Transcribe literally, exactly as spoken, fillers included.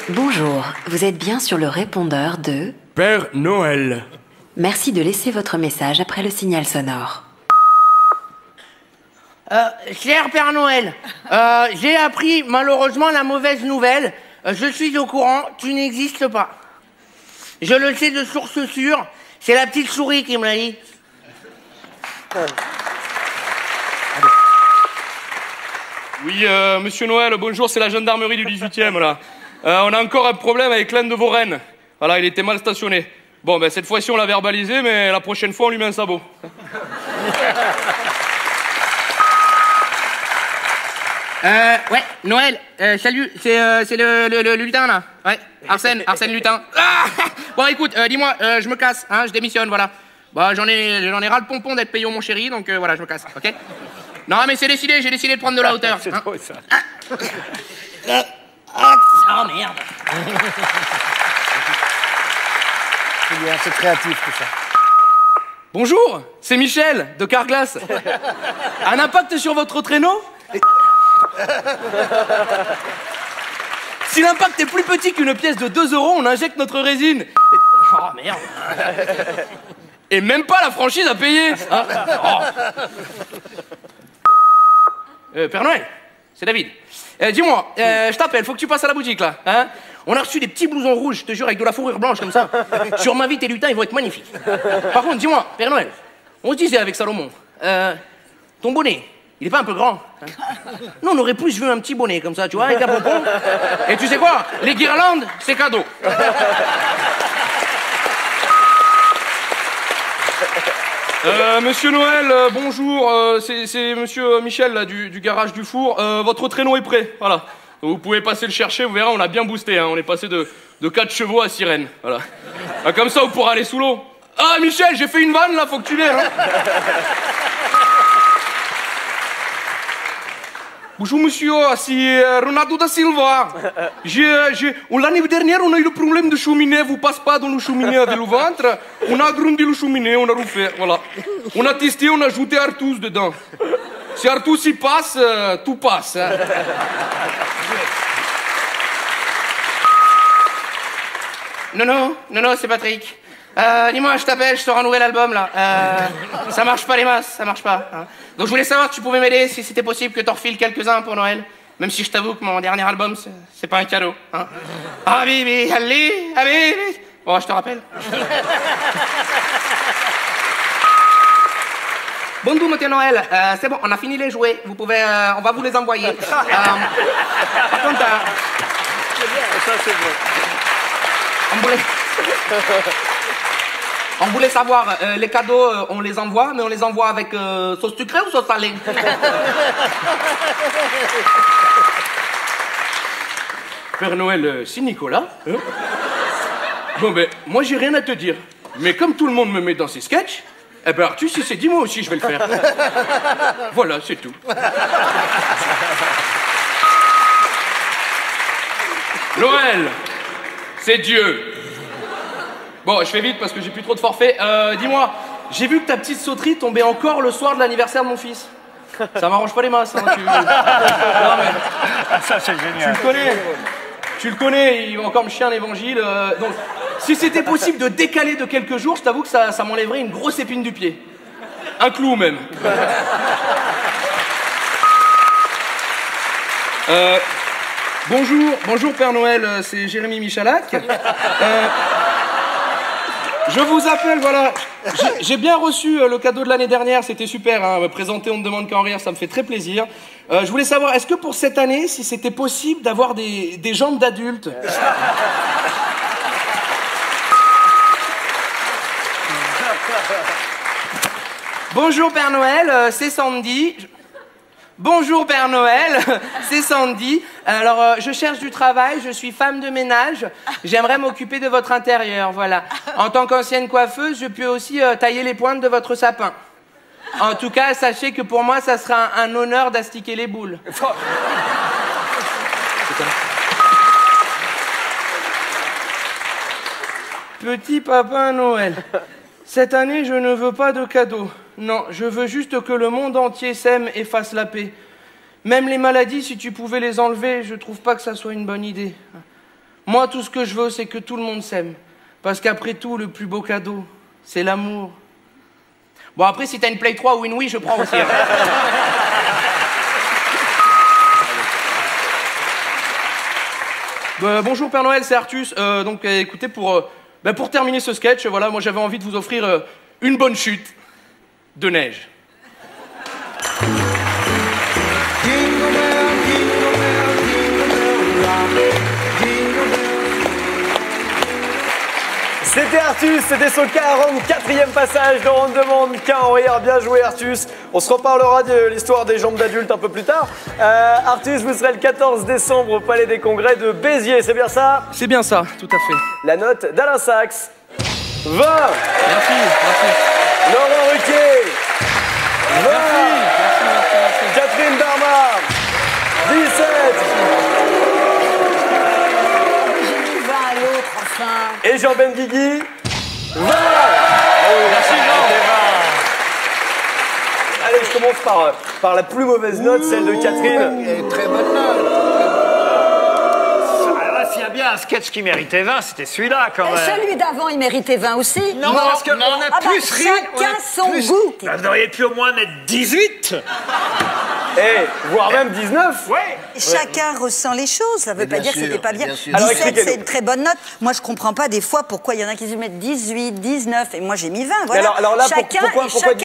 Bonjour, vous êtes bien sur le répondeur de... Père Noël. Merci de laisser votre message après le signal sonore. Euh, cher Père Noël, euh, j'ai appris malheureusement la mauvaise nouvelle. Euh, je suis au courant, tu n'existes pas. Je le sais de source sûre, c'est la petite souris qui me l'a dit. Oui, euh, Monsieur Noël, bonjour, c'est la gendarmerie du dix-huitième, là. Euh, on a encore un problème avec l'un de vos rennes. Voilà, il était mal stationné. Bon, ben cette fois-ci, on l'a verbalisé, mais la prochaine fois, on lui met un sabot. Euh, ouais, Noël, euh, salut, c'est euh, c'est le, le, le, le lutin, là. Ouais, Arsène, Arsène Lutin. Ah bon, écoute, euh, dis-moi, euh, je me casse, hein, je démissionne, voilà. Bah, j'en ai, j'en ai ras le pompon d'être payé mon chéri, donc euh, voilà, je me casse, ok? Non, mais c'est décidé, j'ai décidé de prendre de la hauteur. C'est hein. drôle, ça. Ah. Ah. Oh, merde. C'est créatif, tout ça. Bonjour, c'est Michel, de Carglass. Un impact sur votre traîneau? Si l'impact est plus petit qu'une pièce de deux euros, on injecte notre résine. Oh, merde. Et même pas la franchise à payer. Hein. Oh. Euh, Père Noël, c'est David. Euh, Dis-moi, euh, je t'appelle, faut que tu passes à la boutique là. Hein. On a reçu des petits blousons rouges, je te jure, avec de la fourrure blanche comme ça. Sur ma vie, tes lutins, ils vont être magnifiques. Par contre, dis-moi, Père Noël, on se disait avec Salomon, euh, ton bonnet, il est pas un peu grand hein? Non, on aurait plus vu un petit bonnet comme ça, tu vois, avec un pompon. Et tu sais quoi? Les guirlandes, c'est cadeau. Euh, monsieur Noël, euh, bonjour, euh, c'est monsieur Michel là, du, du garage du four. Euh, votre traîneau est prêt, voilà. Donc, vous pouvez passer le chercher, vous verrez, on l'a bien boosté, hein. On est passé de, de quatre chevaux à sirène, voilà. Ah, comme ça, vous pourrez aller sous l'eau. Ah, Michel, j'ai fait une vanne là, faut que tu l'aies, hein. Bonjour monsieur, c'est Ronaldo da Silva. L'année dernière, on a eu le problème de cheminée. Vous passez pas dans le cheminée avec le ventre. On a agrandi le cheminée, on a refait. Voilà. On a testé, on a ajouté Artus dedans. Si Artus y passe, euh, tout passe. Hein. Non, non, non, non, c'est Patrick. Euh, dis-moi, je t'appelle, je sors un nouvel album là. Euh, ça marche pas les masses, ça marche pas. Hein. Donc je voulais savoir si tu pouvais m'aider, si c'était possible que t'en refiles quelques-uns pour Noël. Même si je t'avoue que mon dernier album, c'est pas un cadeau. Hein. Ah, bibi, allez, allez. Bon, je te rappelle. Bon doux, monsieur Noël, euh, c'est bon, on a fini les jouets. Vous pouvez, euh, on va vous les envoyer. Euh, par contre, euh, Ça, c'est bon. on voulait... On voulait savoir, euh, les cadeaux, euh, on les envoie, mais on les envoie avec euh, sauce sucrée ou sauce salée? Père Noël, euh, c'est Nicolas. Hein. Bon ben, moi j'ai rien à te dire. Mais comme tout le monde me met dans ses sketchs, eh ben Arthur, si c'est dit, moi aussi je vais le faire. Voilà, c'est tout. Noël, c'est Dieu. Bon, je fais vite parce que j'ai plus trop de forfait. Euh, dis-moi, j'ai vu que ta petite sauterie tombait encore le soir de l'anniversaire de mon fils. Ça m'arrange pas les masses, hein, tu... Non, mais... Ça, c'est génial. Tu le connais. Tu le connais, il va encore me chier un évangile. Euh, donc, si c'était possible de décaler de quelques jours, je t'avoue que ça, ça m'enlèverait une grosse épine du pied. Un clou, même. Euh, bonjour, bonjour Père Noël, c'est Jérémy Michalak. Euh, je vous appelle, voilà. J'ai bien reçu le cadeau de l'année dernière, c'était super. Hein, me présenter, on ne demande qu'à en rire, ça me fait très plaisir. Euh, je voulais savoir, est-ce que pour cette année, si c'était possible d'avoir des, des jambes d'adulte? Bonjour Père Noël, euh, c'est Sandy. Je... Bonjour Père Noël, c'est Sandy. Alors, euh, je cherche du travail, je suis femme de ménage. J'aimerais m'occuper de votre intérieur, voilà. En tant qu'ancienne coiffeuse, je peux aussi euh, tailler les pointes de votre sapin. En tout cas, sachez que pour moi, ça sera un, un honneur d'astiquer les boules. Petit Papa Noël, cette année, je ne veux pas de cadeaux. Non, je veux juste que le monde entier s'aime et fasse la paix. Même les maladies, si tu pouvais les enlever, je trouve pas que ça soit une bonne idée. Moi, tout ce que je veux, c'est que tout le monde s'aime. Parce qu'après tout, le plus beau cadeau, c'est l'amour. Bon, après, si t'as une Play trois ou une Wii, je prends aussi. Hein. Bah, bonjour Père Noël, c'est Artus. Euh, donc euh, écoutez, pour, euh, bah, pour terminer ce sketch, voilà, moi j'avais envie de vous offrir euh, une bonne chute de neige. C'était Artus, c'était son quarante-quatrième passage dans On demande qu'à en rire. Bien joué Artus. On se reparlera de l'histoire des jambes d'adulte un peu plus tard. Euh, Artus, vous serez le quatorze décembre au Palais des Congrès de Béziers, c'est bien ça? C'est bien ça, tout à fait. La note d'Alain Sachs, vingt. Merci, merci. Laurent Ruquier, vingt. Merci, merci, merci. Catherine Barma, dix-sept. Et Jean Benguigui, vingt. Merci Jean. Allez, je commence par, par la plus mauvaise note, celle de Catherine. Et très bonne note. Alors, s'il y a bien un sketch qui méritait vingt, c'était celui-là quand même. Celui d'avant, il méritait vingt aussi. Non, parce qu'on a Ah bah, plus ri. on a chacun son plus- goût. Bah, vous auriez pu au moins mettre dix-huit. Et voire même dix-neuf. Ouais. Chacun ressent les choses, ça veut Mais pas bien dire que sûr, c'était pas bien. bien sûr. Alors, dix-sept, expliquez-nous. c'est une très bonne note. Moi, je comprends pas des fois pourquoi il y en a qui se mettent dix-huit, dix-neuf, et moi j'ai mis vingt. Voilà. Alors- alors là, pour- chacun pourquoi- et pourquoi chacun